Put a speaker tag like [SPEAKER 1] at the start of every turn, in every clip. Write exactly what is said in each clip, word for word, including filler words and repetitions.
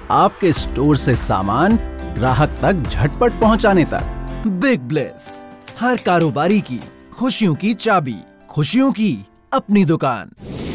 [SPEAKER 1] आपके स्टोर से सामान ग्राहक तक झटपट पहुंचाने तक। बिग ब्लेस, हर कारोबारी की खुशियों की चाबी, खुशियों की अपनी दुकान।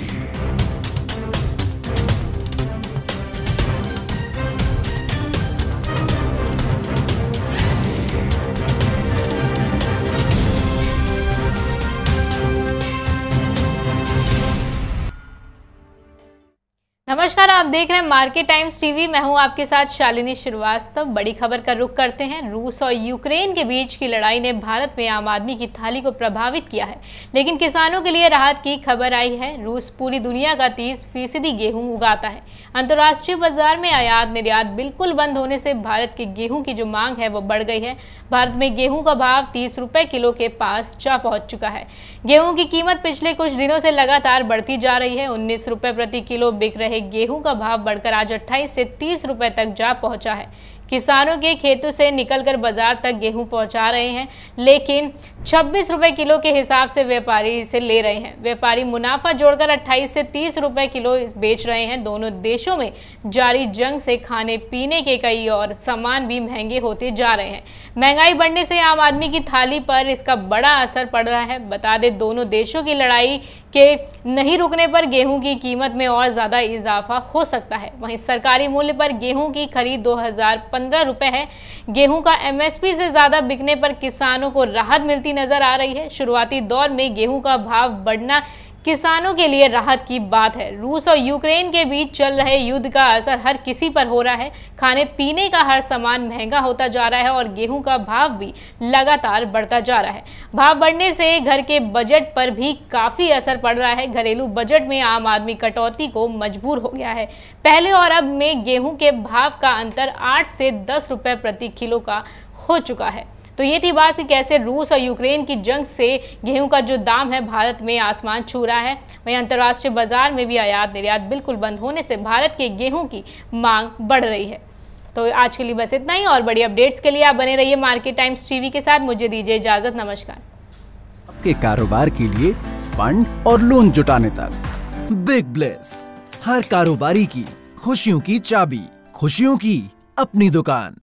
[SPEAKER 2] नमस्कार, आप देख रहे हैं मार्केट टाइम्स टीवी। मैं हूं आपके साथ शालिनी श्रीवास्तव। बड़ी खबर का रुख करते हैं। रूस और यूक्रेन के बीच की लड़ाई ने भारत में आम आदमी की थाली को प्रभावित किया है, लेकिन किसानों के लिए राहत की खबर आई है। रूस पूरी दुनिया का तीस फीसदी गेहूं उगाता है। अंतर्राष्ट्रीय बाजार में आयात निर्यात बिल्कुल बंद होने से भारत के गेहूं की जो मांग है वो बढ़ गई है। भारत में गेहूं का भाव तीस रुपए किलो के पास जा पहुंच चुका है। गेहूं की कीमत पिछले कुछ दिनों से लगातार बढ़ती जा रही है। उन्नीस रुपए प्रति किलो बिक रहे गेहूं का भाव बढ़कर आज अट्ठाईस से तीस रुपए तक जा पहुंचा है। किसानों के खेतों से निकलकर बाजार तक गेहूं पहुंचा रहे हैं, लेकिन छब्बीस रुपए किलो के हिसाब से व्यापारी इसे ले रहे हैं। व्यापारी मुनाफा जोड़कर अट्ठाईस से तीस रुपए किलो बेच रहे हैं। दोनों देशों में जारी जंग से खाने पीने के कई और सामान भी महंगे होते जा रहे हैं। महंगाई बढ़ने से आम आदमी की थाली पर इसका बड़ा असर पड़ रहा है। बता दें, दोनों देशों की लड़ाई के नहीं रुकने पर गेहूं की कीमत में और ज्यादा इजाफा हो सकता है। वहीं सरकारी मूल्य पर गेहूं की खरीद दो हजार पंद्रह रुपए है। गेहूं का एमएसपी से ज्यादा बिकने पर किसानों को राहत मिलती नजर आ रही है। शुरुआती दौर में गेहूं का भाव बढ़ना किसानों के लिए राहत की बात है। रूस और यूक्रेन के बीच चल रहे युद्ध का असर हर किसी पर हो रहा है। खाने पीने का हर सामान महंगा होता जा रहा है और गेहूं का भाव भी लगातार बढ़ता जा रहा है। भाव बढ़ने से घर के बजट पर भी काफी असर पड़ रहा है। घरेलू बजट में आम आदमी कटौती को मजबूर हो गया है। पहले और अब में गेहूं के भाव का अंतर आठ से दस रुपए प्रति किलो का हो चुका है। तो ये थी बात कि कैसे रूस और यूक्रेन की जंग से गेहूं का जो दाम है भारत में आसमान छू रहा है। वहीं अंतर्राष्ट्रीय बाजार में भी आयात निर्यात बिल्कुल बंद होने से भारत के गेहूं की मांग बढ़ रही है। तो आज के लिए बस इतना ही, और बड़ी अपडेट्स के लिए आप बने रहिए मार्केट टाइम्स टीवी के साथ। मुझे दीजिए इजाजत। नमस्कार।
[SPEAKER 1] आपके कारोबार के लिए फंड और लोन जुटाने तक। बिग ब्लेस, हर कारोबारी की खुशियों की चाबी, खुशियों की अपनी दुकान।